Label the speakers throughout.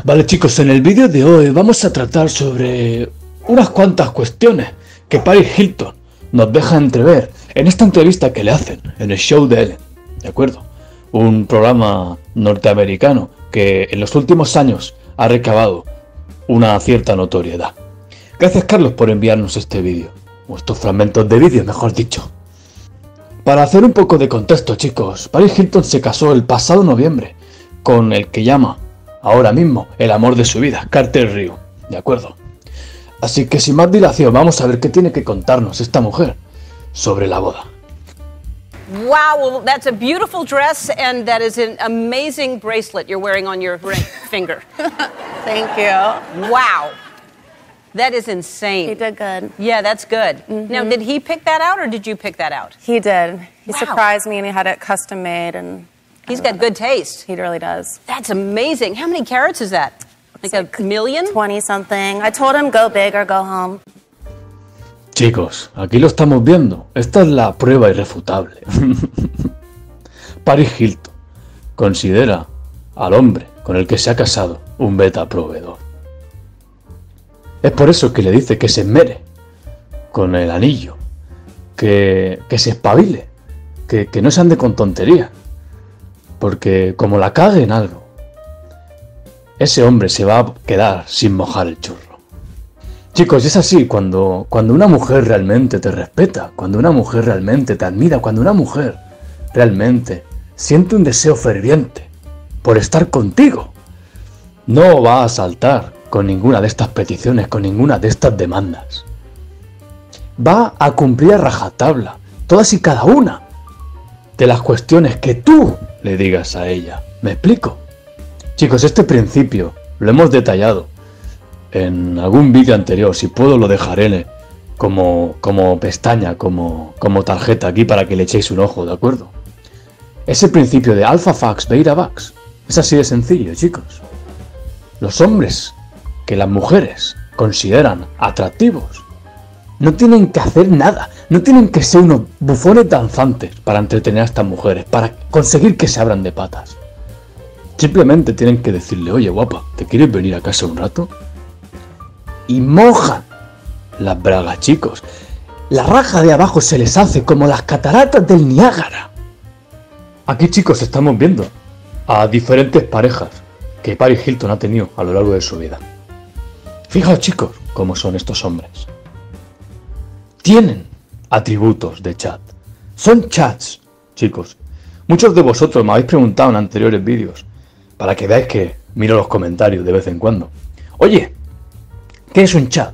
Speaker 1: Vale chicos, en el vídeo de hoy vamos a tratar sobre unas cuantas cuestiones que Paris Hilton nos deja entrever en esta entrevista que le hacen en el show de Ellen, ¿de acuerdo? Un programa norteamericano que en los últimos años ha recabado una cierta notoriedad. Gracias Carlos por enviarnos este vídeo, o estos fragmentos de vídeo mejor dicho. Para hacer un poco de contexto chicos, Paris Hilton se casó el pasado noviembre con el que llama ahora mismo el amor de su vida, Carter Reum, ¿de acuerdo? Así que sin más dilación vamos a ver qué tiene que contarnos esta mujer sobre la boda.
Speaker 2: Wow, well, that's a beautiful dress, and that is an amazing bracelet you're wearing on your finger.
Speaker 3: Thank you.
Speaker 2: Wow. That is insane.
Speaker 3: He did good.
Speaker 2: Yeah, that's good. Now, did he pick that out, or did you pick that out?
Speaker 3: He did. He
Speaker 2: Wow.
Speaker 3: surprised me, and he had it custom made, and
Speaker 2: He's got good taste.
Speaker 3: he really does.
Speaker 2: That's amazing. How many carats is that? Like a million?
Speaker 3: 20-something. I told him go big or go home.
Speaker 1: Chicos, aquí lo estamos viendo. Esta es la prueba irrefutable. Paris Hilton considera al hombre con el que se ha casado un beta proveedor. Es por eso que le dice que se esmere con el anillo, que se espabile, que no se ande con tonterías. Porque como la cague en algo, ese hombre se va a quedar sin mojar el churro. Chicos, es así cuando una mujer realmente te respeta, cuando una mujer realmente te admira, cuando una mujer realmente siente un deseo ferviente por estar contigo, no va a saltar con ninguna de estas peticiones, con ninguna de estas demandas. Va a cumplir a rajatabla todas y cada una de las cuestiones que tú le digas a ella. ¿Me explico? Chicos, este principio lo hemos detallado en algún vídeo anterior. Si puedo lo dejaré como pestaña, como tarjeta aquí para que le echéis un ojo, ¿de acuerdo? Ese principio de alfa fax, beta fax, es así de sencillo, chicos. Los hombres que las mujeres consideran atractivos no tienen que hacer nada, no tienen que ser unos bufones danzantes para entretener a estas mujeres, para conseguir que se abran de patas. Simplemente tienen que decirle, oye guapa, ¿te quieres venir a casa un rato? Y mojan las bragas, chicos. La raja de abajo se les hace como las cataratas del Niágara. Aquí, chicos, estamos viendo a diferentes parejas que Paris Hilton ha tenido a lo largo de su vida. Fijaos, chicos, cómo son estos hombres. Tienen atributos de chat. Son chats, chicos. Muchos de vosotros me habéis preguntado en anteriores vídeos, para que veáis que miro los comentarios de vez en cuando. Oye, ¿qué es un chat?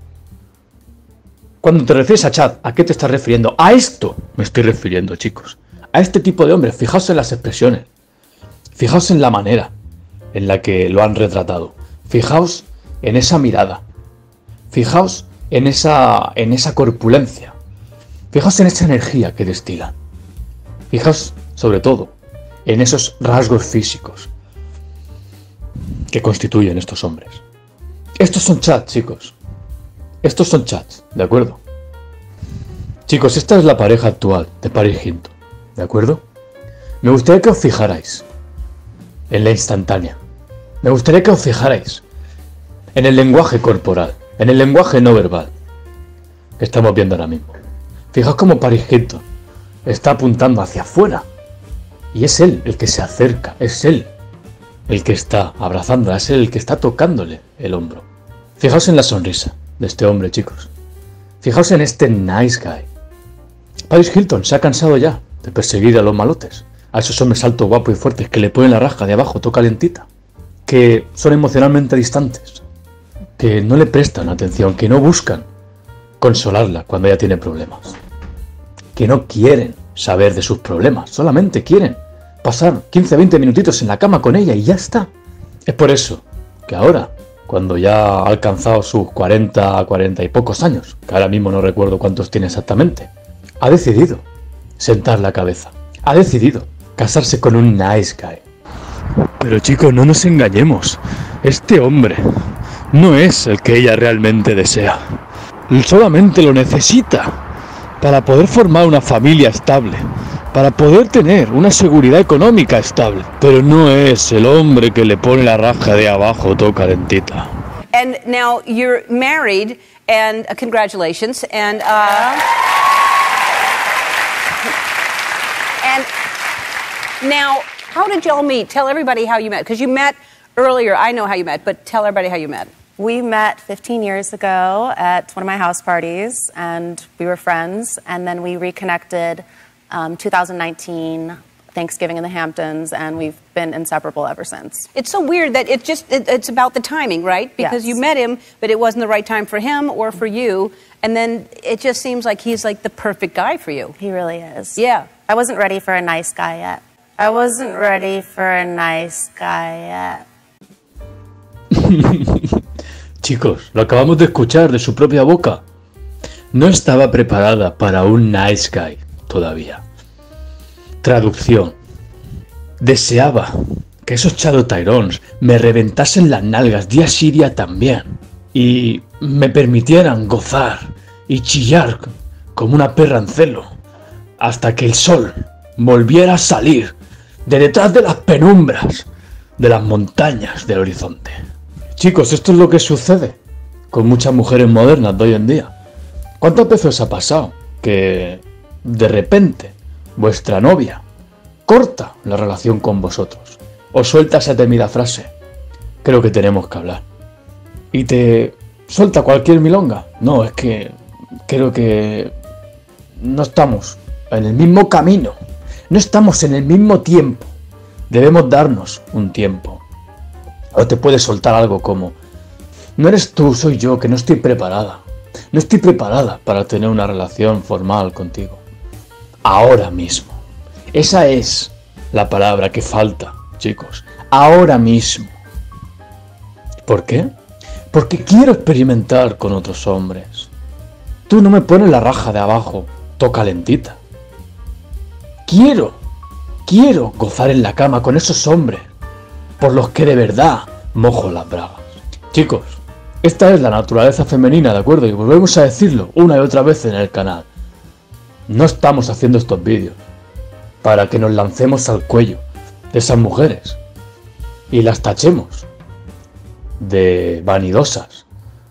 Speaker 1: Cuando te refieres a chat, ¿a qué te estás refiriendo? A esto me estoy refiriendo, chicos. A este tipo de hombres. Fijaos en las expresiones. Fijaos en la manera en la que lo han retratado. Fijaos en esa mirada. Fijaos en esa corpulencia. Fijaos en esa energía que destilan. Fijaos, sobre todo, en esos rasgos físicos que constituyen estos hombres. Estos son chats, chicos. Estos son chats, ¿de acuerdo? Chicos, esta es la pareja actual de Paris Hilton, ¿de acuerdo? Me gustaría que os fijarais en la instantánea. Me gustaría que os fijarais en el lenguaje corporal, en el lenguaje no verbal que estamos viendo ahora mismo. Fijaos cómo Paris Hilton está apuntando hacia afuera y es él el que se acerca, es él el que está abrazándola, es él el que está tocándole el hombro. Fijaos en la sonrisa de este hombre, chicos. Fijaos en este nice guy. Paris Hilton se ha cansado ya de perseguir a los malotes, a esos hombres altos, guapos y fuertes que le ponen la raja de abajo, toca calentita, que son emocionalmente distantes, que no le prestan atención, que no buscan consolarla cuando ella tiene problemas, que no quieren saber de sus problemas, solamente quieren pasar 15-20 minutitos en la cama con ella y ya está. Es por eso que ahora, cuando ya ha alcanzado sus 40 y pocos años, que ahora mismo no recuerdo cuántos tiene exactamente, ha decidido sentar la cabeza, ha decidido casarse con un nice guy. Pero chicos, no nos engañemos, este hombre no es el que ella realmente desea. Solamente lo necesita para poder formar una familia estable, para poder tener una seguridad económica estable. Pero no es el hombre que le pone la raja de abajo todo calentita.
Speaker 2: And now you're married, and congratulations. And now, how did y'all meet? Tell everybody how you met, because you met earlier. I know how you met, but tell everybody how you met.
Speaker 3: We met 15 years ago at one of my house parties, and we were friends, and then we reconnected 2019, Thanksgiving in the Hamptons, and we've been inseparable ever since.
Speaker 2: It's so weird that it's about the timing, right? Because
Speaker 3: Yes.
Speaker 2: you met him, but it wasn't the right time for him or for you, and then it just seems like he's like the perfect guy for you.
Speaker 3: He really is.
Speaker 2: Yeah.
Speaker 3: I wasn't ready for a nice guy yet. I wasn't ready for a nice guy yet.
Speaker 1: Chicos, lo acabamos de escuchar de su propia boca. No estaba preparada para un nice guy todavía. Traducción. Deseaba que esos Shadow Tyrons me reventasen las nalgas día sí día también y me permitieran gozar y chillar como una perra en celo hasta que el sol volviera a salir de detrás de las penumbras de las montañas del horizonte. Chicos, esto es lo que sucede con muchas mujeres modernas de hoy en día. ¿Cuántas veces os ha pasado que de repente vuestra novia corta la relación con vosotros? Os suelta esa temida frase: creo que tenemos que hablar. Y te suelta cualquier milonga. No, es que creo que no estamos en el mismo camino. No estamos en el mismo tiempo. Debemos darnos un tiempo. O te puede soltar algo como: no eres tú, soy yo, que no estoy preparada. No estoy preparada para tener una relación formal contigo. Ahora mismo. Esa es la palabra que falta, chicos. Ahora mismo. ¿Por qué? Porque quiero experimentar con otros hombres. Tú no me pones la raja de abajo, todo calentita. Quiero gozar en la cama con esos hombres por los que de verdad mojo las bragas. Chicos, esta es la naturaleza femenina, ¿de acuerdo? Y volvemos a decirlo una y otra vez en el canal. No estamos haciendo estos vídeos para que nos lancemos al cuello de esas mujeres y las tachemos de vanidosas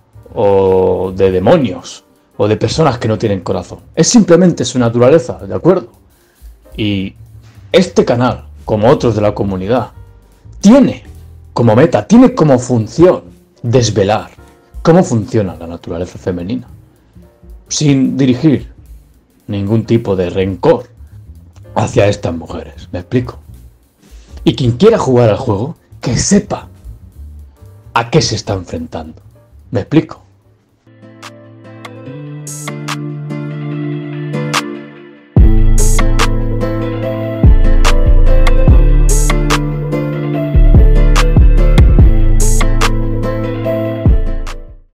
Speaker 1: o de demonios o de personas que no tienen corazón. Es simplemente su naturaleza, ¿de acuerdo? Y este canal, como otros de la comunidad, tiene como meta, tiene como función desvelar cómo funciona la naturaleza femenina, sin dirigir ningún tipo de rencor hacia estas mujeres. ¿Me explico? Y quien quiera jugar al juego, que sepa a qué se está enfrentando. ¿Me explico?